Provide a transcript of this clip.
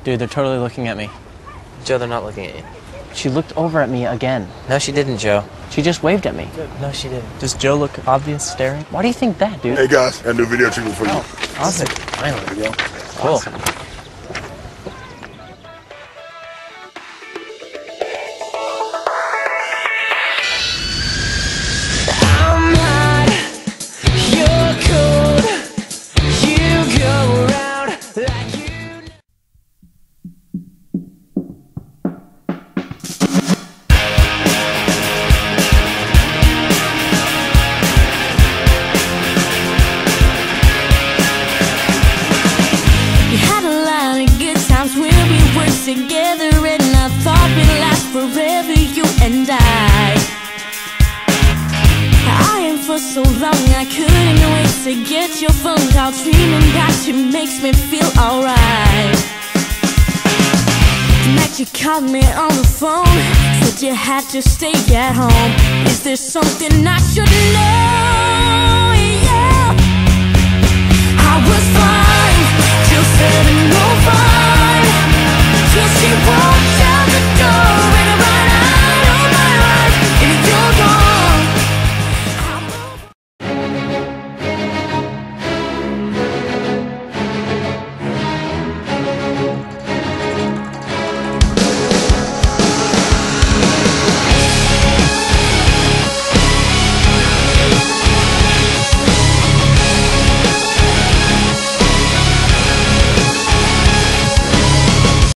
Dude, they're totally looking at me. Joe, they're not looking at you. She looked over at me again. No, she didn't, Joe. She just waved at me. No, she didn't. Does Joe look obvious staring? Why do you think that, dude? Hey guys, got a new video treatment for you. Oh, awesome. Finally. There you go. Cool. Awesome. Together and I thought we'd last forever, you and I and for so long I couldn't wait to get your phone call. Dreaming back to makes me feel alright. Tonight you called me on the phone, said you had to stay at home. Is there something I should know?